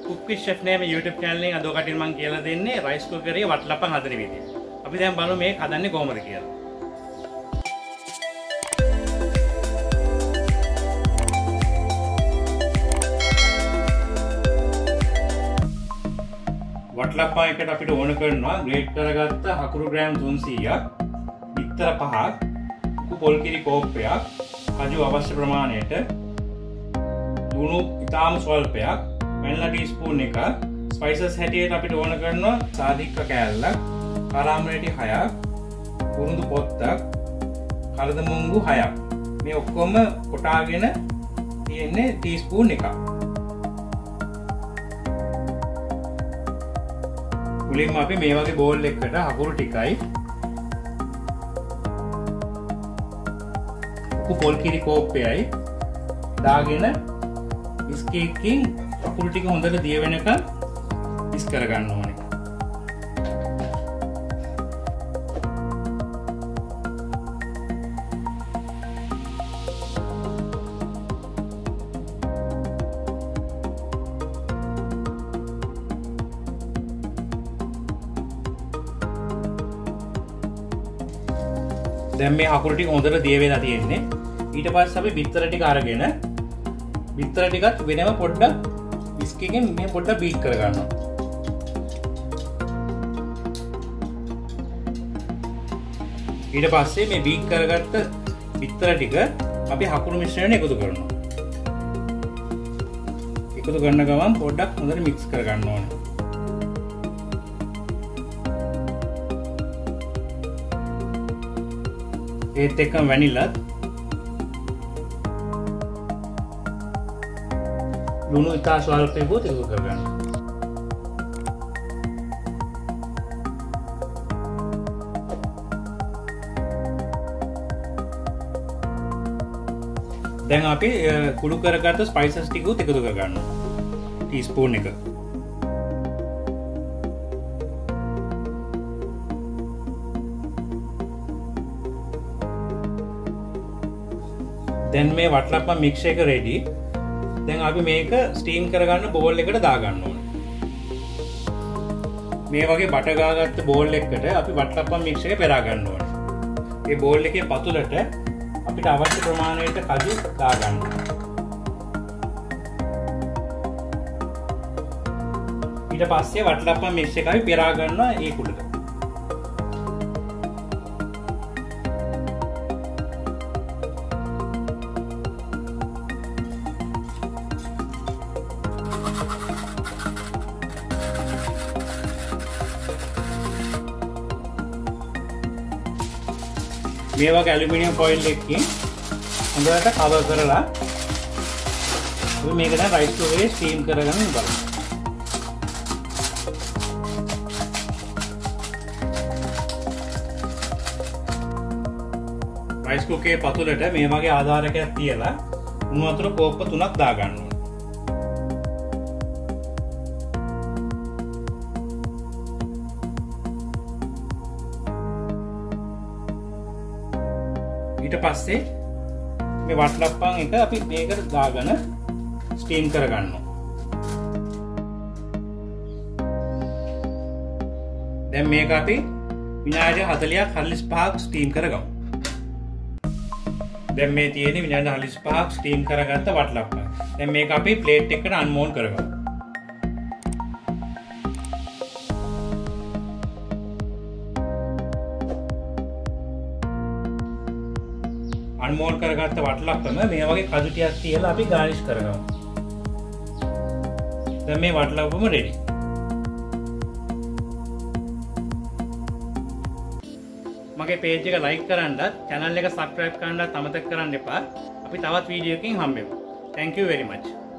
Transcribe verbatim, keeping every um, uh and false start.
Cook with Chef Name YouTube channel එකෙන් අද ඔකට මම කියලා දෙන්නේ rice cooker එකේ වටලප්පන් හදන විදිය. අපි දැන් බලමු මේක හදන්නේ කොහොමද කියලා. වටලප්පන් එකට අපිට ඕන කරනවා ග්‍රේට් කරගත්ත හකුරු ග්‍රෑම් තුන්සීයක්, බිත්තර පහක්, පොල් කිරි කෝප්පයක්, කජු අවශ්‍ය ප්‍රමාණයට, ලුණු ඉතාම ස්වල්පයක්, වැනිලා ටීස්පූන් එකක්, ස්පයිසස් හැටියට අපිට ඕන කරනවා සාදික්ක කෑල්ලක්, කරාමරේටි හයක්, කුරුඳු පොත්තක්, කලදමුංගු හයක්. මේ ඔක්කොම කොටාගෙන තියෙන්නේ ටීස්පූන් එකක්. මුලින්ම අපි මේ වගේ බෝල් එකකට හකුරු ටිකයි, පොල් කිරි කෝප්පයයි දාගෙන විස්කි එකකින් අකුරු ටික හොඳට දිය වෙනකන් මික්ස් කරගන්න ඕනේ. දැන් මේ අකුරු ටික හොඳට දිය වෙලා තියෙන්නේ. ඊට පස්සේ අපි බිත්තර ටික අරගෙන බිත්තර ටිකත් වෙනම පොඩ්ඩක් විස්කි එකෙන් මේ පොඩ්ඩක් බීට් කරගන්නවා. ඊට පස්සේ මේ බීට් කරගත්ත බිත්තර ටික අපි හකුරු මිශ්‍රණයට එකතු කරනවා. එකතු කරන ගමන් පොඩ්ඩක් හොඳට මික්ස් කරගන්න ඕනේ. ඒත් එක්කම වැනිලත් ලුණු ඉතා ස්වල්පයකුත් එකතු කරගන්න. දැන් අපි කුඩු කරගත්ත ස්පයිසස් ටිකුත් එකතු කරගන්නවා. ටීස්පූන් එක. දැන් මේ වටලප්පන් මික්ස් එක රෙඩි. දැන් අපි මේක ස්ටීම් කරගන්න බෝල් එකට දාගන්න ඕනේ. මේ වගේ බට ගාගත්ත බෝල් එකකට අපි වටලප්පන් මික්ස් එක පෙරා ගන්න ඕනේ. මේ බෝල් එකේ පතුලට අපිට අවශ්‍ය ප්‍රමාණයට කජු දාගන්න. ඊට පස්සේ වටලප්පන් මික්ස් එක අපි පෙරා ගන්නවා ඒ කුඩට. මේ වගේ ඇලුමිනියම් ෆොයිල් එකකින් හොඳට කවර් කරලා අපි මේක දැන් රයිස් කුකරේ ස්ටීම් කරගෙන බලමු. රයිස් කුකරේ පතුලට මේ වගේ ආධාරකයක් තියලා උණු වතුර කෝප්ප තුනක් දාගන්න ඕනේ. ඊට පස්සේ මේ වටලප්පන් එක අපි මේකට දාගෙන ස්ටීම් කරගන්නවා. දැන් මේක අපි විනාඩි හතළිහක් හතළිස් පහක් ස්ටීම් කරගමු. දැන් මේ තියෙන්නේ විනාඩි හතළිස් පහක් ස්ටීම් කරගත්ත වටලප්පන්. දැන් මේක අපි ප්ලේට් එකකට අන්මෝල් කරගමු. අන්මෝල් කරගත්ත වටලප්පම මේ වගේ කජු ටිකක් තියලා අපි ගානිෂ් කරගමු. දැන් මේ වටලප්පම රෙඩි. මගේ පේජ් එක ලයික් කරන්නත්, channel එක subscribe කරන්නත් අමතක කරන්න එපා. අපි තවත් වීඩියෝ එකකින් හම්බෙමු. Thank you very much.